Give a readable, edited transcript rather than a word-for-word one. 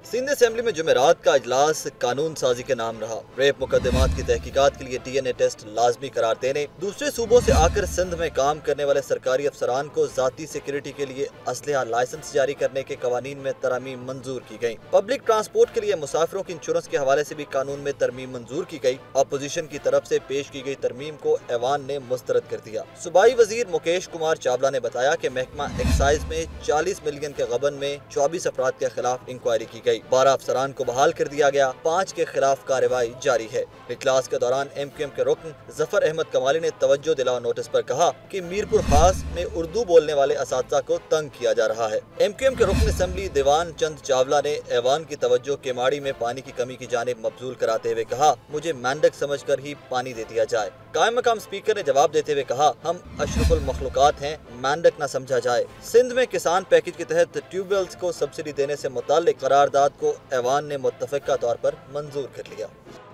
Sindh assembly में जुमेरात का इजलास कानून साजी के नाम रहा। रेप मुकदमात की तहकीकात के लिए DNA टेस्ट लाजमी करार देने, दूसरे सूबों से आकर सिंध में काम करने वाले सरकारी अफसरान को जाती सिक्योरिटी के लिए असलहा लाइसेंस जारी करने के कवानीन में तरमीम मंजूर की गई। पब्लिक ट्रांसपोर्ट के लिए मुसाफिरों की इंश्योरेंस के हवाले से भी कानून में तरमीम मंजूर की गई। अपोजिशन की तरफ से पेश की गई तरमीम को ऐवान ने मुस्तरद कर दिया। सूबाई वजीर मुकेश कुमार चावला ने बताया कि महकमा एक्साइज में 40 मिलियन के गबन में 24 अफराद के खिलाफ इंक्वायरी की गई। 12 अफसरान को बहाल कर दिया गया, 5 के खिलाफ कार्रवाई जारी है। इजलास के दौरान MQM के रुकन जफर अहमद कमाली ने तवज्जो दिलाओ नोटिस पर कहा कि मीरपुर खास में उर्दू बोलने वाले असातिज़ा को तंग किया जा रहा है। MQM के रुकन असेंबली दीवान चंद चावला ने ऐवान की तवज्जो केमाड़ी में पानी की कमी की जानिब मबजूल कराते हुए कहा, मुझे मेंढक समझकर ही पानी दे दिया जाए। कायम मकाम स्पीकर ने जवाब देते हुए कहा, हम अशरफुल मखलूकात हैं, मेंढक न समझा जाए। सिंध में किसान पैकेज के तहत ट्यूबवेल्स को सब्सिडी देने से मुताल्लिक करारदाद को ऐवान ने मुत्तफ़िक़ा तौर पर मंजूर कर लिया।